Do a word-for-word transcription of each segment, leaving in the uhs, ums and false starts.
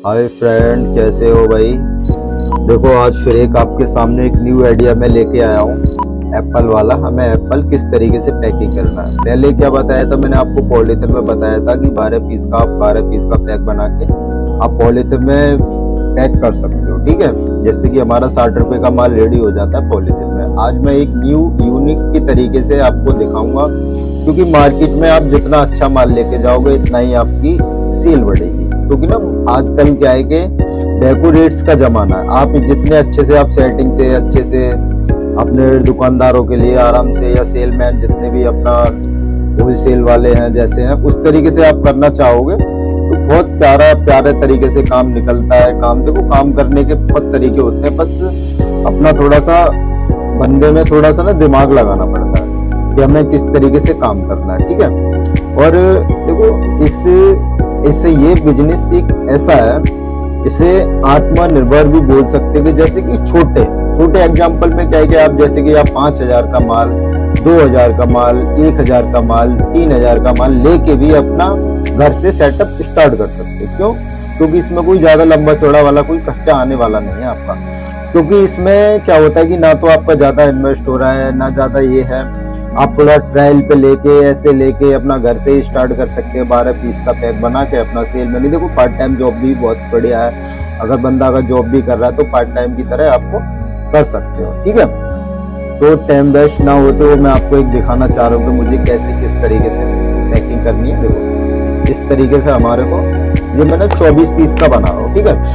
Hi friend, कैसे हो भाई। देखो आज फिर एक आपके सामने एक न्यू आइडिया मैं लेके आया हूँ, एप्पल वाला। हमें एप्पल किस तरीके से पैकिंग करना है। पहले क्या बताया था मैंने आपको, पॉलीथिन में बताया था कि बारह पीस का आप बारह पीस का पैक बना के आप पॉलीथिन में पैक कर सकते हो, ठीक है। जैसे कि हमारा साठ रुपए का माल रेडी हो जाता है पॉलीथिन में। आज मैं एक न्यू यूनिक की तरीके से आपको दिखाऊंगा, क्योंकि मार्केट में आप जितना अच्छा माल लेके जाओगे इतना ही आपकी सेल बढ़ेगी। क्योंकि ना आजकल क्या है कि डेकोरेट्स का जमाना है। आप जितने अच्छे से आप सेटिंग से अच्छे से अपने दुकानदारों के लिए आराम से, या सेलमैन जितने भी अपना होलसेल वाले हैं जैसे हैं, उस तरीके से आप करना चाहोगे तो बहुत प्यारा प्यारे तरीके से काम निकलता है। काम देखो, काम करने के बहुत तरीके होते हैं, बस अपना थोड़ा सा बंदे में थोड़ा सा ना दिमाग लगाना पड़ता है कि हमें किस तरीके से काम करना है, ठीक है। और देखो इस इससे ये बिजनेस एक ऐसा है, इसे आत्मनिर्भर भी बोल सकते हैं। जैसे कि छोटे छोटे एग्जाम्पल में क्या है कि आप जैसे कि आप पांच हजार का माल, दो हजार का माल, एक हजार का माल, तीन हजार का माल लेके भी अपना घर से सेटअप स्टार्ट कर सकते हैं। क्यों? क्योंकि इसमें कोई ज्यादा लंबा चौड़ा वाला कोई खर्चा आने वाला नहीं है आपका। क्योंकि इसमें क्या होता है कि ना तो आपका ज्यादा इन्वेस्ट हो रहा है, ना ज्यादा ये है। आप थोड़ा ट्रायल पे लेके ऐसे लेके अपना घर से ही स्टार्ट कर सकते हैं, बारह पीस का पैक बना के अपना सेल में। नहीं देखो, पार्ट टाइम जॉब भी बहुत बढ़िया है। अगर बंदा अगर जॉब भी कर रहा है तो पार्ट टाइम की तरह आपको कर सकते हो, ठीक है। तो टाइम वेस्ट ना हो तो मैं आपको एक दिखाना चाह रहा हूँ कि मुझे कैसे किस तरीके से पैकिंग करनी है। देखो इस तरीके से हमारे को ये मैंने चौबीस पीस का बना रहा हूँ, ठीक है।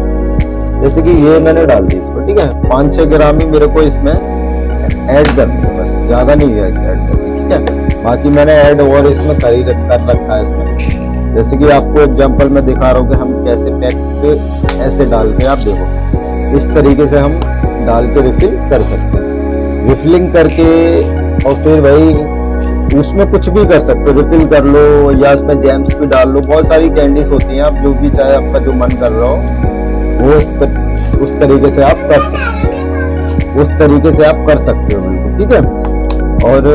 जैसे कि ये मैंने डाल दी इसको, ठीक है। पाँच छह ग्राम ही मेरे को इसमें ऐड करनी है, बस ज्यादा नहीं ऐड करनी, ठीक है। बाकी मैंने ऐड और इसमें कर ही कर रखा है इसमें। जैसे कि आपको एग्जांपल में दिखा रहा हूँ कि हम कैसे पैक ऐसे डाल के, आप देखो इस तरीके से हम डाल के रिफिल कर सकते हैं। रिफिलिंग करके और फिर भाई उसमें कुछ भी कर सकते हो, रिफिल कर लो या इसमें जैम्स भी डाल लो। बहुत सारी कैंडीज होती हैं, आप जो भी चाहे आपका जो मन कर रहा हो वो इस पर उस तरीके से आप कर सकते हो, उस तरीके से आप कर सकते हो, बिल्कुल ठीक है। और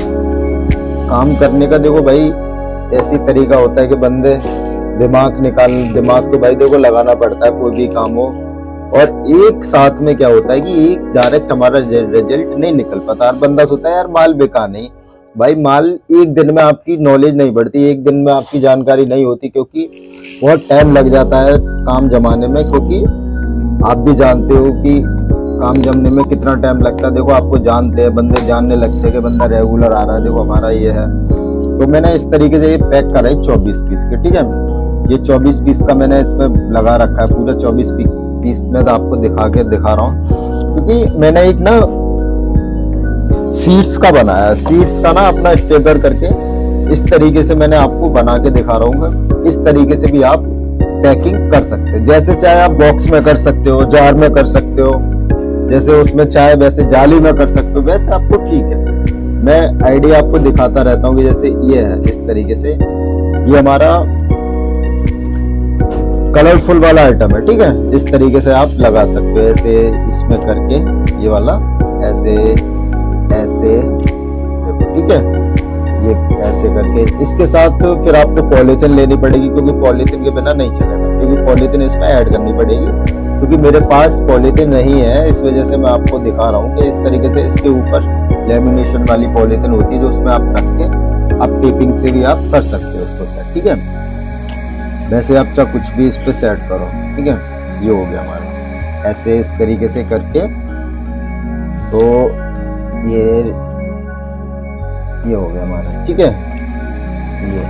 काम करने का देखो भाई ऐसी तरीका होता है कि बंदे दिमाग निकाल दिमाग तो भाई देखो लगाना पड़ता है कोई भी काम हो। और एक साथ में क्या होता है कि एक डायरेक्ट हमारा रिजल्ट नहीं निकल पाता। हर बंदा सोचता है यार माल बेकार नहीं, भाई माल एक दिन में आपकी नॉलेज नहीं बढ़ती, एक दिन में आपकी जानकारी नहीं होती, क्योंकि बहुत टाइम लग जाता है काम जमाने में। क्योंकि आप भी जानते हो कि काम जमने में कितना टाइम लगता है। देखो आपको जानते हैं, बंदे जानने लगते हैं कि बंदा रेगुलर आ रहा है, देखो हमारा ये है। तो मैंने इस तरीके से ये पैक करा है चौबीस पीस के, ठीक है। ये चौबीस पीस का मैंने इसमें लगा रखा है, पूरा चौबीस पीस में तो आपको दिखा के दिखा रहा हूँ। क्योंकि मैंने एक ना सीड्स का बनाया, सीड्स का ना अपना स्टेकर करके इस तरीके से मैंने आपको बना के दिखा रहा हूँ। इस तरीके से भी आप पैकिंग कर सकते हो। जैसे चाहे आप बॉक्स में कर सकते हो, जार में कर सकते हो, जैसे उसमें चाहे वैसे जाली में कर सकते हो, वैसे आपको ठीक है। मैं आइडिया आपको दिखाता रहता हूँ कि जैसे ये है इस तरीके से, ये हमारा कलरफुल वाला आइटम है, ठीक है। इस तरीके से आप लगा सकते हो, ऐसे इसमें करके ये वाला ऐसे ऐसे देखो, ठीक है। ये ऐसे करके इसके साथ फिर आपको पॉलीथिन लेनी पड़ेगी, क्योंकि पॉलीथिन के बिना नहीं चलेगा, क्योंकि पॉलीथिन इसमें ऐड करनी पड़ेगी। क्योंकि मेरे पास पॉलीथिन नहीं है, इस वजह से मैं आपको दिखा रहा हूँ कि इस तरीके से इसके ऊपर लेमिनेशन वाली पॉलीथिन होती है, जो उसमें आप रख के आप टेपिंग से भी आप कर सकते हो उसको सेट, ठीक है। वैसे आप चाहे कुछ भी इस पे सेट करो, ठीक है। ये हो गया हमारा ऐसे इस तरीके से करके। तो ये ये हो गया हमारा, ठीक है। ये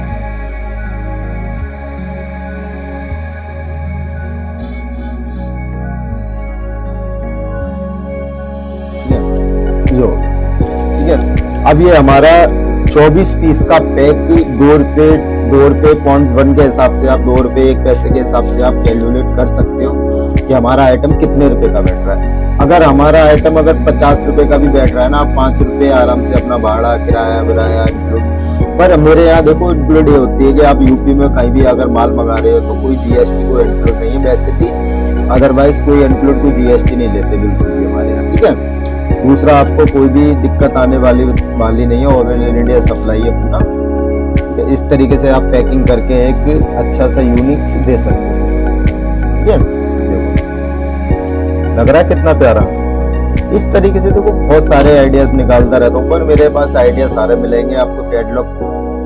जो ठीक है। अब ये हमारा चौबीस पीस का पैक दो रुपए दो रुपए पॉइंट वन के हिसाब से, आप दो रुपए एक पैसे के हिसाब से आप कैलकुलेट कर सकते हो कि हमारा आइटम कितने रुपए का बैठ रहा है। अगर हमारा आइटम अगर पचास रुपए का भी बैठ रहा है ना, आप पांच रुपए आराम से अपना भाड़ा किराया विराया इंक्लूड। पर मेरे यहाँ देखो इंक्लूड ये होती है कि आप यूपी में कहीं भी अगर माल मंगा रहे हो तो कोई जीएसटी को इंक्लूड नहीं है। वैसे भी अदरवाइज कोई इंक्लूड कोई जीएसटी नहीं लेते बिल्कुल भी हमारे यहाँ, ठीक है। दूसरा आपको कोई भी दिक्कत आने वाली वाली नहीं है, ऑल इंडिया सप्लाई है पूरा। इस तरीके से आप पैकिंग करके एक अच्छा सा यूनिक दे सकते हो। ठीक है, देखो लग रहा है कितना प्यारा। इस तरीके से देखो बहुत सारे आइडियाज निकालता रहता हूँ, पर मेरे पास आइडिया सारे मिलेंगे आपको कैटलॉग